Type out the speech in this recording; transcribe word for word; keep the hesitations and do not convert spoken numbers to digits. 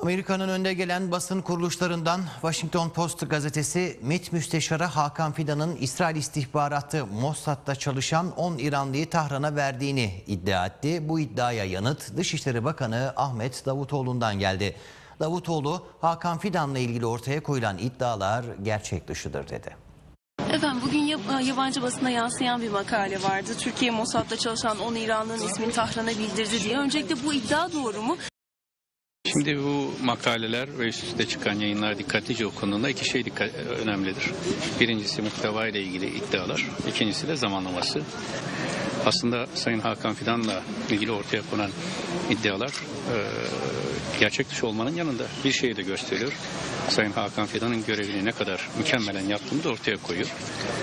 Amerika'nın önde gelen basın kuruluşlarından Washington Post gazetesi MİT Müsteşarı Hakan Fidan'ın İsrail istihbaratı Mossad'da çalışan on İranlıyı Tahran'a verdiğini iddia etti. Bu iddiaya yanıt Dışişleri Bakanı Ahmet Davutoğlu'ndan geldi. Davutoğlu, Hakan Fidan'la ilgili ortaya koyulan iddialar gerçek dışıdır dedi. Efendim bugün yabancı basına yansıyan bir makale vardı. Türkiye Mossad'da çalışan on İranlı'nın ismini Tahran'a bildirdi diye. Öncelikle bu iddia doğru mu? Şimdi bu makaleler ve üst üste çıkan yayınlar dikkatlice okunduğunda iki şey dikkat, önemlidir. Birincisi muhteva ile ilgili iddialar, ikincisi de zamanlaması. Aslında Sayın Hakan Fidan'la ilgili ortaya konan iddialar e, gerçek dışı olmanın yanında bir şeyi de gösteriyor. Sayın Hakan Fidan'ın görevini ne kadar mükemmelen yaptığını da ortaya koyuyor.